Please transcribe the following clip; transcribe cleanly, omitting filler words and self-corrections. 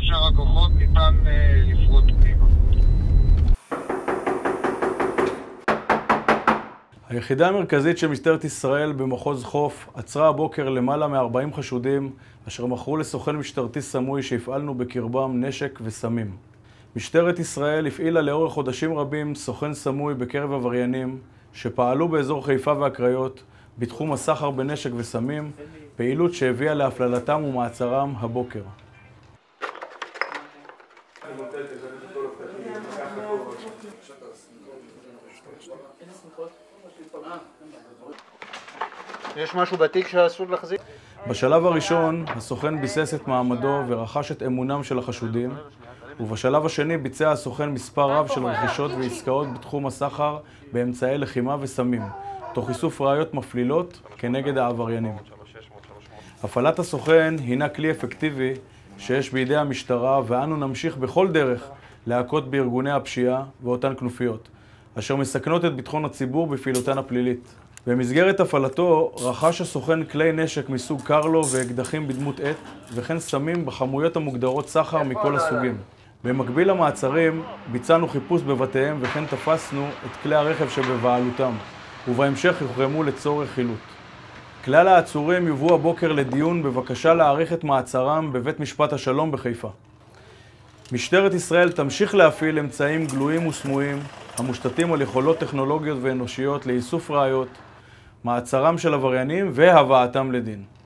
שאר הכוחות ניתן לפרוט פנימה. היחידה המרכזית של משטרת ישראל במחוז חוף עצרה הבוקר למעלה מ-40 חשודים אשר מכרו לסוכן משטרתי סמוי שהפעלנו בקרבם נשק וסמים. משטרת ישראל הפעילה לאורך חודשים רבים סוכן סמוי בקרב עבריינים שפעלו באזור חיפה והקריות בתחום הסחר בנשק וסמים, פעילות שהביאה להפללתם ומעצרם הבוקר. יש משהו בתיק שאסור להחזיק? בשלב הראשון, הסוכן ביסס את מעמדו ורכש את אמונם של החשודים, ובשלב השני ביצע הסוכן מספר רב של רכישות ועסקאות בתחום הסחר באמצעי לחימה וסמים, תוך איסוף ראיות מפלילות כנגד העבריינים. הפעלת הסוכן הינה כלי אפקטיבי שיש בידי המשטרה, ואנו נמשיך בכל דרך להכות בארגוני הפשיעה ואותן כנופיות, אשר מסכנות את ביטחון הציבור בפעילותן הפלילית. במסגרת הפעלתו רכש הסוכן כלי נשק מסוג קרלו ואקדחים בדמות עט, וכן סמים בחמויות המוגדרות סחר מכל הסוגים. במקביל למעצרים ביצענו חיפוש בבתיהם וכן תפסנו את כלי הרכב שבבעלותם, ובהמשך יוחרמו לצורך חילוט. כלל העצורים יובאו הבוקר לדיון בבקשה להאריך את מעצרם בבית משפט השלום בחיפה. משטרת ישראל תמשיך להפעיל אמצעים גלויים וסמויים המושתתים על יכולות טכנולוגיות ואנושיות לאיסוף ראיות, מעצרם של עבריינים והבאתם לדין.